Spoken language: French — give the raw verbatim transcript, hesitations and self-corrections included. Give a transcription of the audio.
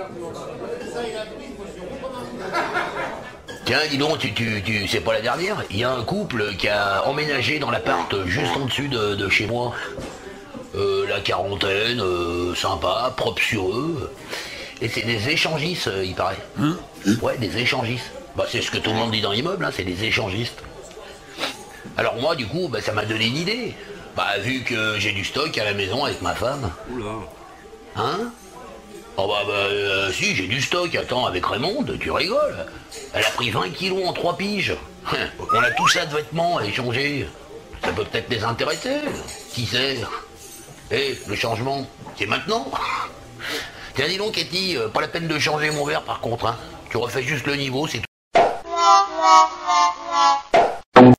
Tiens, dis donc, tu, tu, tu, c'est pas la dernière. Il y a un couple qui a emménagé dans l'appart juste en dessus de, de chez moi. Euh, la quarantaine, euh, sympa, propre sur eux. Et c'est des échangistes, euh, il paraît. Hein? Ouais, des échangistes. Bah, c'est ce que tout le monde dit dans l'immeuble, hein, c'est des échangistes. Alors moi, du coup, bah, ça m'a donné une idée. Bah, vu que j'ai du stock à la maison avec ma femme. Oula. Hein? Oh bah, bah euh, si, j'ai du stock. Attends, avec Raymond, tu rigoles. Elle a pris vingt kilos en trois piges. On a tout ça de vêtements à échanger. Ça peut peut-être les intéresser. Qui sait? Eh, le changement, c'est maintenant. Tiens, dis donc, Katy, euh, pas la peine de changer mon verre par contre, hein. Tu refais juste le niveau, c'est tout.